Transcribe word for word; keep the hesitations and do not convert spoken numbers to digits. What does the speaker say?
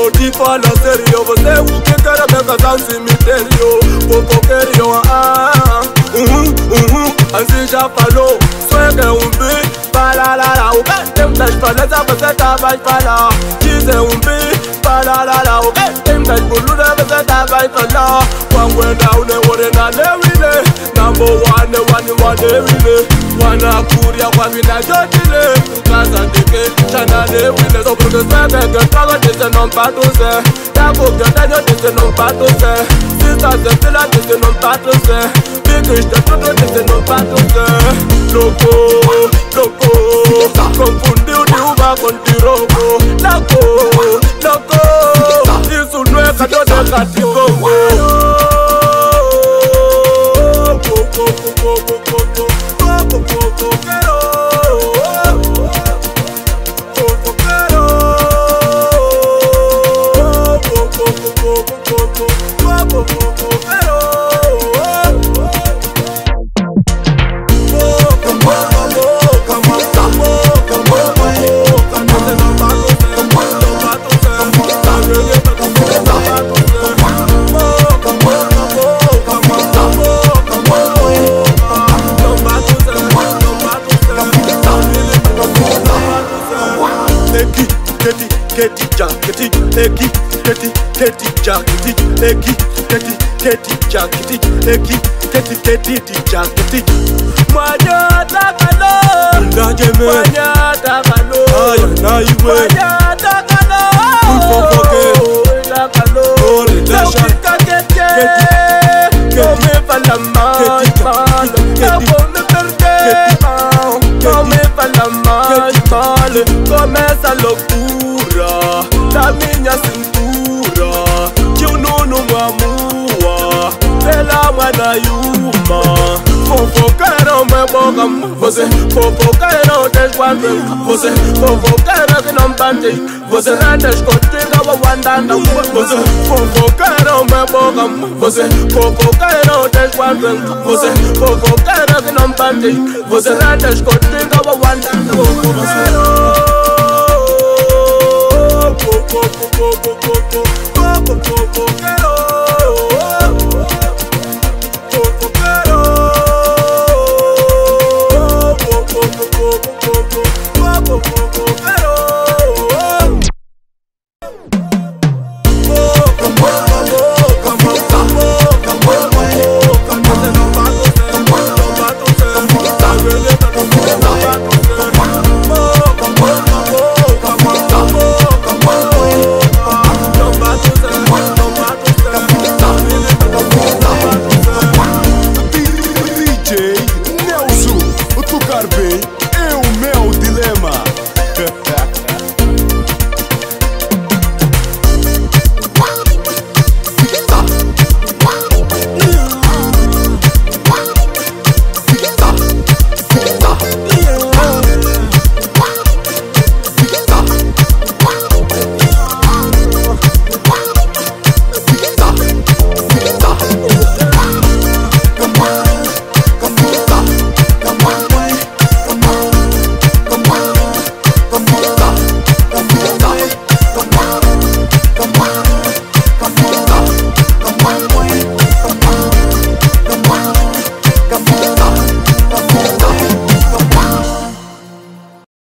serio, ti fala serio. Você o que quer ver casar no cemitério. Fofoqueiro, ah, uhum, uhum. Assim já falou, swag é um beat. Fala, la, la, o que tem das falezas você tá vai falar. Diz é um beat. Fala, la, la, o que tem das boludas você tá vai falar. One way down, they wouldn't have it. Number one, the one you want it. Wana kuria kwa vina jotile. Ukasa dike, chana de wile. So pour que ça fait que toi tu te non pas tous. Ta coupe de tu te non pas tous. Si ça se fait là, tu te non pas tous. Puis que je te tout, tu te non pas tous. Loco, loco, confundido de uva con tiroco. Loco, loco, isso não é cadeau de cativo. Keti ja keti eki keti keti ja keti eki keti keti ja keti eki keti keti ja keti Mwanya takalo Ndajeme Mwanya takalo Aya na iwe Mwanya takalo Ufofoke Takalo Relasha Keti Keti Kome falama Keti Kome perde Kome falama Começa a loucura da minha cintura. Que o Nuno mamua pela manaiuma. Fofoqueiro me boca. Você fofoqueiro desguarda. Você fofoqueiro que não bate. Você não descontiga o andando. Você fofoqueiro me boca. Você fofoqueiro desguarda. Você fofoqueiro que não bate. Você não descontiga o andando. Go, go, go, go, go, go.